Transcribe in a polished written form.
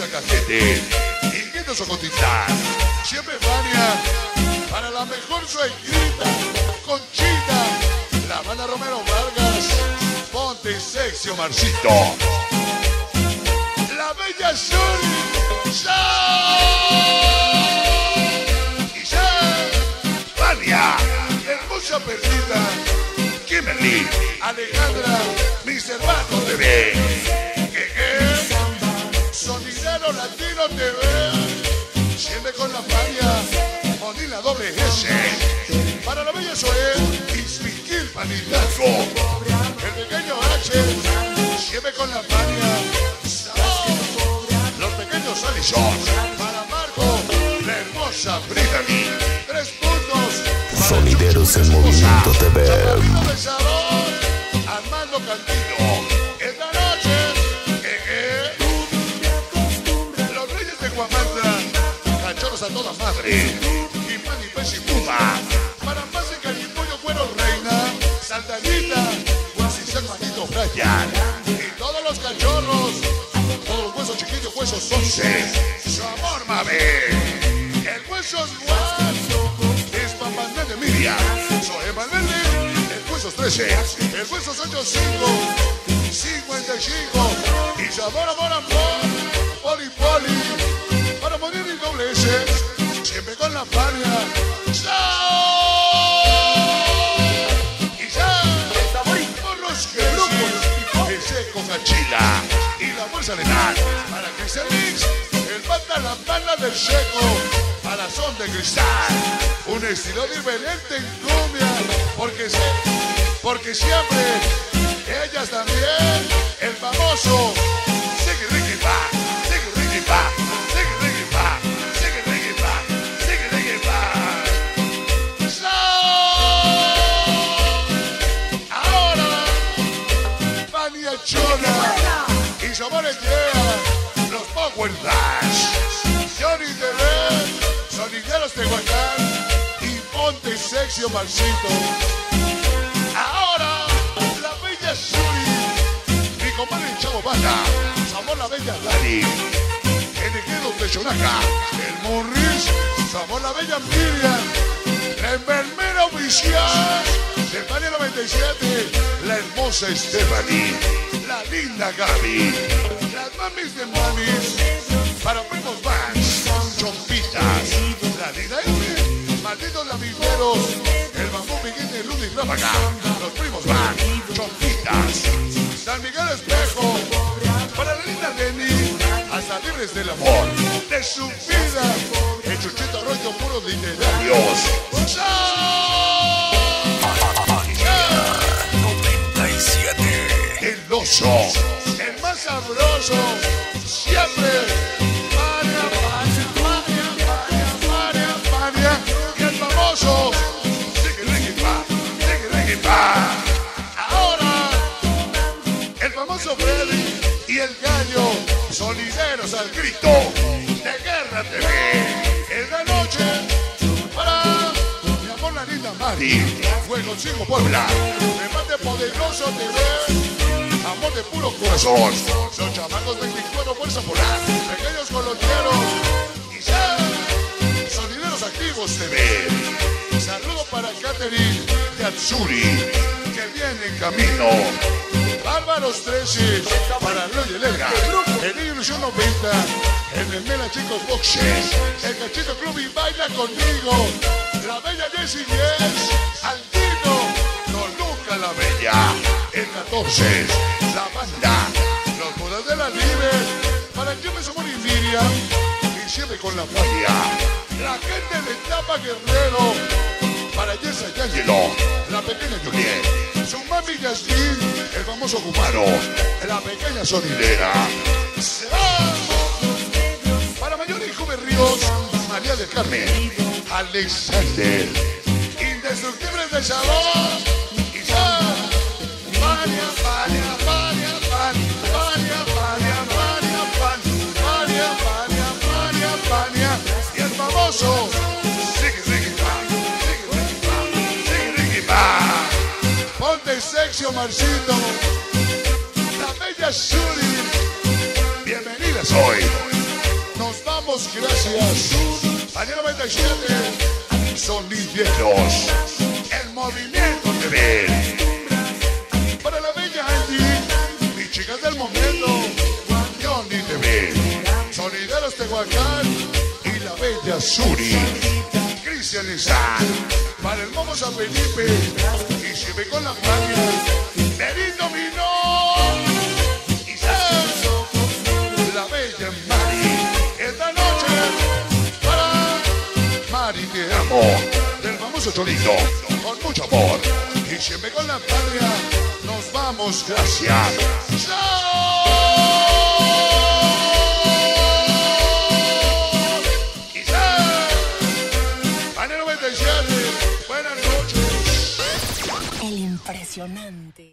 Rosa Cajete, Inquietos Ocotitán, siempre Fania, para la mejor suegrita, Conchita, la banda Romero Vargas, ponte sexy Omarcito, la bella Suri, y Fania, hermosa perdida, Kimberly, Alejandra, mis hermanos TV, Sonidero Latino TV, siempre con la Fania, Monila doble S, para la bella Zoé, Ismiquil Panitazo, el pequeño H, siempre con la Fania, los pequeños Alison, para Marco, la hermosa Brittany, 3 puntos, Sonideros en Movimiento TV, Armando Cantino, esta noche, los Reyes de Guamandra, cachorros a toda madre, Jimani, Pez y Puma, para más de Caripollo, Cuero Reina, Saldanita, Guasisac, Manito, Brian, y todos los cachorros, todos los huesos chiquillos, huesos 11, su amor, mame, el huesos Juan, es Papandé de Miriam, soy Valverde, el huesos 13, el huesos 85, 55, y su amor, amor, amor, Poli, Poli, para morir y doble S, siempre con la Fania, y por los Jesús, el seco Cachila, y la bolsa letal, para que se mix, el pata la banda del seco, para son de cristal, un estilo diferente en cumbia, porque siempre, ellas también, el famoso, Sigue Ricky Pa, Sigue Ricky Pa, Sigue Ricky Pa, Sigue Ricky Pa, Sigue Ricky Pa. Ahora, Fania Chona y Somores Llega, los Power Dash, Johnny TV, Sonideros Tehuacán y ponte sexy Omarcito. Ahora, la bella Suri, mi compadre el Chavo Bata, Samor la bella Lali, el Ejido de Chonaca, el Morris, Samor la bella Miriam, la enfermera oficial, Stephanie 97, la hermosa Stephanie, la linda Gaby, las mamis de mamis, para primos Vans, Chompitas, la linda Emi, malditos lamineros, el bambú Miguel de Luna y Ráfaga, los primos Van, Chompitas, San Miguel Espejo, para la linda Lenny, hasta libres del amor, de su vida, el Chuchito Arroyo, puros literarios. 97, el oso, el más sabroso, siempre, Fania, Fania, Fania, Fania, Fania, y el famoso, Sigue Ricky Pa, Sigue Ricky Pa. Ahora, el famoso Freddy y el gallo, sonideros al grito, de Guerra TV, en la noche, para mi amor la linda Mari, Fuego 5 Puebla, remate poderoso TV, amor de puro corazón, los chamacos 24 fuerza polar, pequeños colombianos, y ya, sonideros activos TV, saludo para Catherine de Atsuri, que viene en camino, Bárbaros 13, para Roy Elena, el Ilusión 90, el Mela Chicos Boxes, el Cachito Club y Baila Conmigo, la bella Jessie 10, Altino, Toluca la Bella, el 14, la banda, los bodas de la Libre, para que me somos y Miriam, y siempre con la Fania, la gente de Tapa Guerrero, para Yesa y Ángelo, la pequeña Juliet, su mami Yasmin, el famoso Cumaro, la pequeña sonidera. Para Mayor Hijo de Ríos, María del Carmen, Alexander, Indestructibles de Sabor, y ya, Fania, Fania, Fania, Fania, Fania, Fania, Fania, Fania, Fania, Fania, Fania, y el famoso, Sigue Ricky Pa, Sigue Ricky Pa, Sigue Ricky Pa. Ponte sexy Omarcito, la bella Suri, bienvenidas hoy gracias. Año 97, sonideros. El movimiento TV. Para la bella Angie, mis chicas del momento, Johnny TV. Sonideros Tehuacán y la bella Suri. Cristian Izan. Para el Momo San Felipe. Y si ve con la familia, Merito Minó. Izan. La bella Mari. Esta noche para Mari te amo. Del famoso Chorito. Con mucho amor. Y siempre con la patria. Nos vamos. Gracias. ¡Chao! Izan. Año 97. Buenas noches. El impresionante.